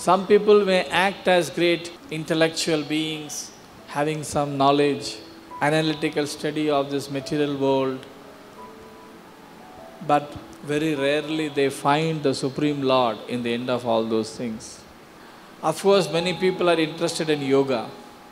Some people may act as great intellectual beings, having some knowledge, analytical study of this material world, but very rarely they find the Supreme Lord in the end of all those things. Of course, many people are interested in yoga.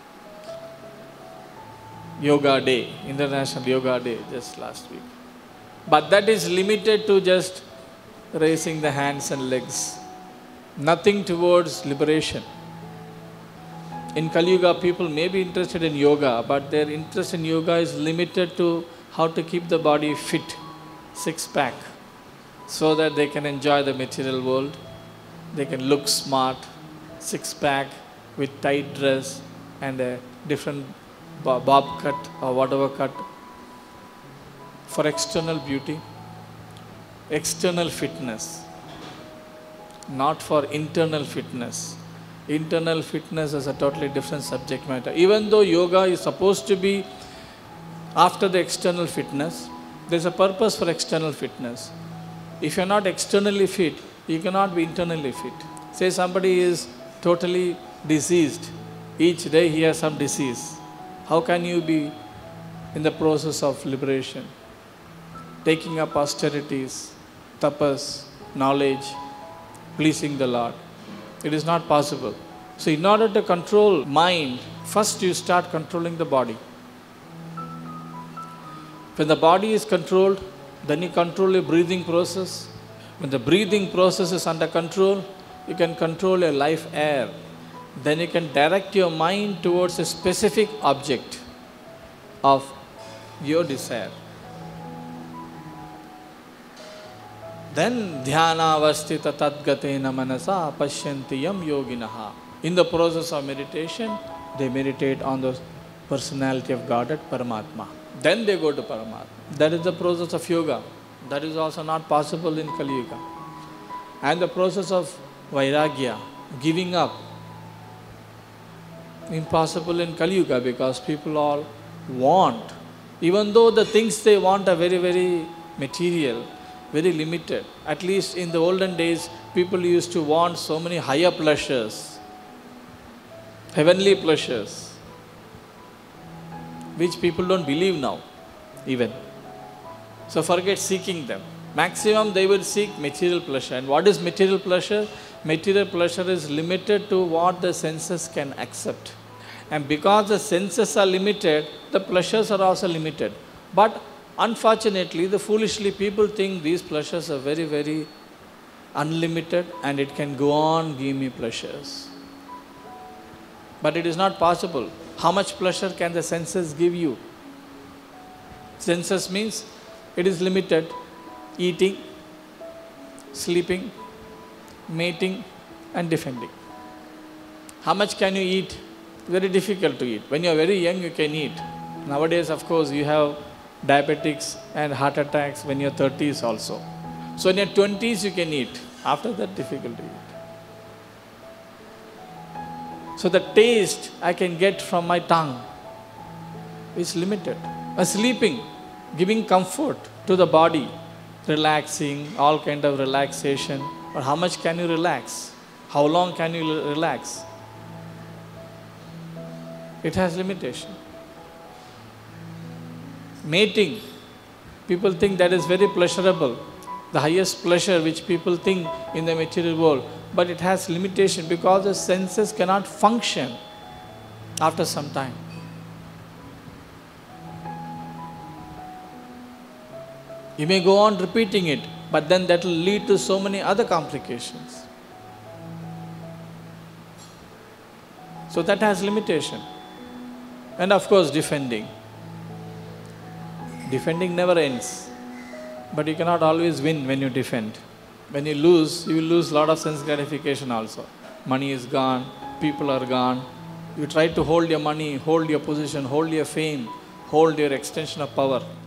Yoga Day, International Yoga Day, just last week. But that is limited to just raising the hands and legs. Nothing towards liberation. In Kali Yuga, people may be interested in yoga, but their interest in yoga is limited to how to keep the body fit, six-pack, so that they can enjoy the material world. They can look smart, six-pack with tight dress and a different bob cut or whatever cut for external beauty, external fitness, not for internal fitness. Internal fitness is a totally different subject matter. Even though yoga is supposed to be after the external fitness, there's a purpose for external fitness. If you're not externally fit, you cannot be internally fit. Say somebody is totally diseased. Each day he has some disease. How can you be in the process of liberation? Taking up austerities, tapas, knowledge, pleasing the Lord. It is not possible. So in order to control mind, first you start controlling the body. When the body is controlled, then you control your breathing process. When the breathing process is under control, you can control your life air. Then you can direct your mind towards a specific object of your desire. Then dhyana avastita tadgatena manasa pashyanti yam yoginaha. In the process of meditation, they meditate on the personality of God at Paramatma. Then they go to Paramatma. That is the process of yoga. That is also not possible in Kali Yuga. And the process of vairagya, giving up, impossible in Kali Yuga because people all want. Even though the things they want are very, very material, very limited. At least in the olden days, people used to want so many higher pleasures, heavenly pleasures, which people don't believe now, even. So forget seeking them. Maximum they will seek material pleasure. And what is material pleasure? Material pleasure is limited to what the senses can accept. And because the senses are limited, the pleasures are also limited. But unfortunately, the foolishly people think these pleasures are very, very unlimited and it can go on, give me pleasures. But it is not possible. How much pleasure can the senses give you? Senses means it is limited. Eating, sleeping, mating and defending. How much can you eat? Very difficult to eat. When you are very young, you can eat. Nowadays, of course, you have diabetics and heart attacks when you are 30s also. So in your 20s, you can eat. After that, difficult to eat. So the taste I can get from my tongue is limited. Sleeping, giving comfort to the body, relaxing, all kind of relaxation. But how much can you relax? How long can you relax? It has limitation. Mating, people think that is very pleasurable. The highest pleasure which people think in the material world. But it has limitation because the senses cannot function after some time. You may go on repeating it, but then that will lead to so many other complications. So that has limitation. And of course, defending. Defending never ends. But you cannot always win when you defend. When you lose, you will lose a lot of sense gratification also. Money is gone, people are gone. You try to hold your money, hold your position, hold your fame, hold your extension of power.